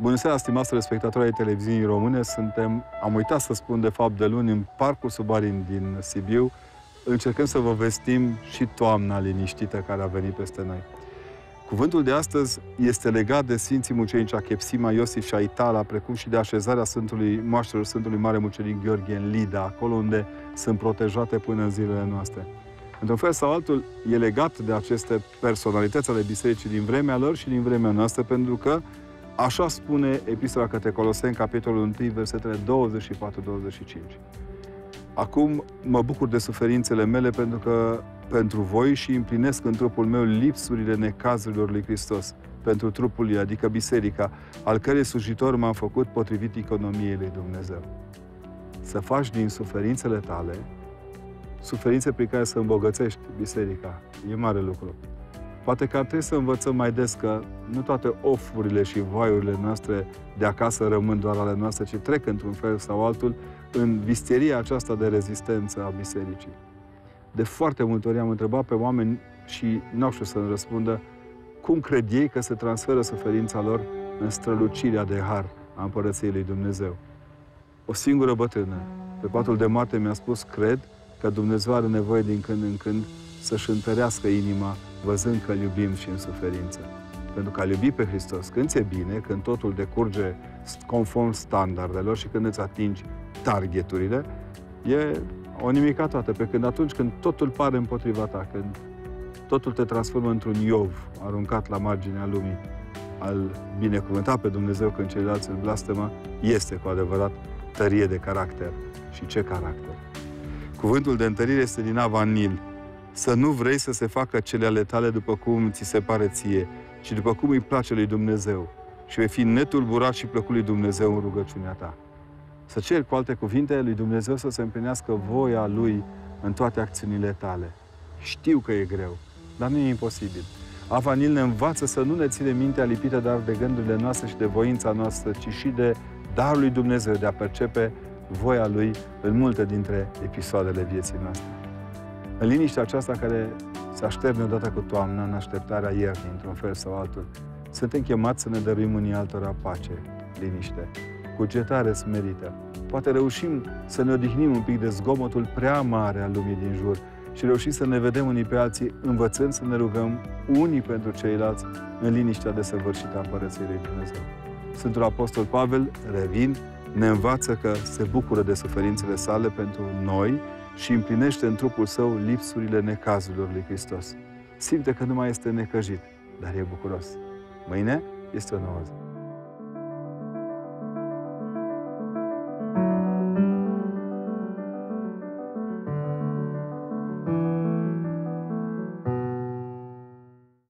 Bună seara, stimați telespectatori ai televiziunii române. Am uitat să spun, de fapt, de luni, în Parcul Subarin din Sibiu. Încercăm să vă vestim și toamna liniștită care a venit peste noi. Cuvântul de astăzi este legat de Sfinții Mucenici Achepsima, Iosif și Aitala, precum și de așezarea moaștelor Sfântului Mare Mucenic Gheorghe în Lida, acolo unde sunt protejate până în zilele noastre. Într-un fel sau altul, e legat de aceste personalități ale bisericii din vremea lor și din vremea noastră, pentru că așa spune Epistola către Coloseni, capitolul 1, versetele 24-25. Acum mă bucur de suferințele mele pentru voi și împlinesc în trupul meu lipsurile necazurilor lui Hristos, pentru trupul ei, adică biserica, al cărei slujitor m-am făcut potrivit economiei lui Dumnezeu. Să faci din suferințele tale suferințe prin care să îmbogățești biserica. E mare lucru. Poate că ar trebui să învățăm mai des că nu toate ofurile și voiurile noastre de acasă rămân doar ale noastre, ci trec într-un fel sau altul în visteria aceasta de rezistență a bisericii. De foarte multe ori am întrebat pe oameni și n-au știut să-mi răspundă cum cred ei că se transferă suferința lor în strălucirea de har a Împărăției lui Dumnezeu. O singură bătrână, pe patul de moarte, mi-a spus: cred că Dumnezeu are nevoie din când în când să-și întărească inima, văzând că îl iubim și în suferință. Pentru că a iubi pe Hristos, când ți-e bine, când totul decurge conform standardelor și când îți atingi targeturile, e o nimica toată. Pe când atunci când totul pare împotriva ta, când totul te transformă într-un Iov aruncat la marginea lumii, al binecuvântat pe Dumnezeu când ceilalți îl blastămă, este cu adevărat tărie de caracter. Și ce caracter! Cuvântul de întărire este din Ava Nil. Să nu vrei să se facă cele ale tale după cum ți se pare ție, ci după cum îi place lui Dumnezeu. Și vei fi netulburat și plăcut lui Dumnezeu în rugăciunea ta. Să ceri, cu alte cuvinte, lui Dumnezeu să se împlinească voia Lui în toate acțiunile tale. Știu că e greu, dar nu e imposibil. Ava Nil ne învață să nu ne ținem mintea lipită doar de gândurile noastre și de voința noastră, ci și de darul lui Dumnezeu de a percepe voia Lui în multe dintre episoadele vieții noastre. În liniștea aceasta care se așterne odată cu toamna, în așteptarea iernii, într-un fel sau altul, suntem chemați să ne dăruim unii altora pace, liniște, cugetare smerită. Poate reușim să ne odihnim un pic de zgomotul prea mare al lumii din jur și reușim să ne vedem unii pe alții, învățând să ne rugăm unii pentru ceilalți în liniștea desăvârșită a Împărăției lui Dumnezeu. Sfântul Apostol Pavel, revin, ne învață că se bucură de suferințele sale pentru noi și împlinește în trupul său lipsurile necazurilor lui Hristos. Simte că nu mai este necăjit, dar e bucuros. Mâine este o nouă zi.